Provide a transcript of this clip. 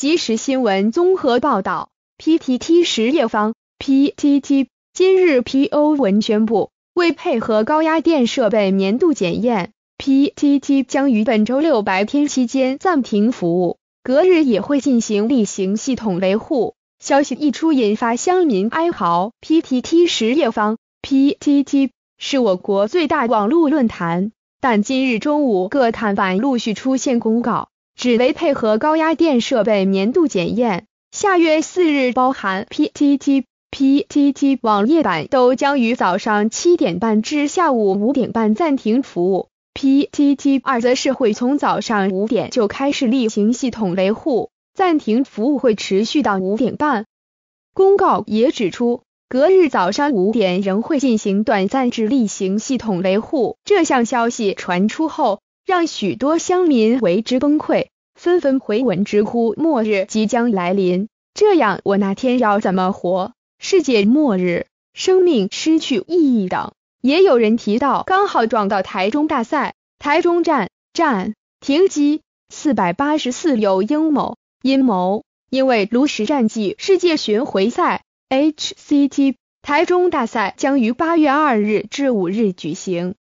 即时新闻综合报道 ，PTT 实业方 PTT 今日 PO 文宣布，为配合高压电设备年度检验 ，PTT 将于本周6白天期间暂停服务，隔日也会进行例行系统维护。消息一出，引发乡民哀嚎。PTT 实业方 PTT 是我国最大网络论坛，但今日中午各刊版陆续出现公告，只为配合高压电设备年度检验，下月4日包含 PTT 网页版都将于早上7点半至下午5点半暂停服务。PTT 2则是会从早上5点就开始例行系统维护，暂停服务会持续到5点半。公告也指出，隔日早上5点仍会进行短暂至例行系统维护。这项消息传出后，让许多乡民为之崩溃，纷纷回文直呼末日即将来临，这样我那天要怎么活？世界末日，生命失去意义等。也有人提到刚好撞到台中大赛，台中站停机484有阴谋，因为炉石战绩世界巡回赛 HCT 台中大赛将于8月2日至5日举行。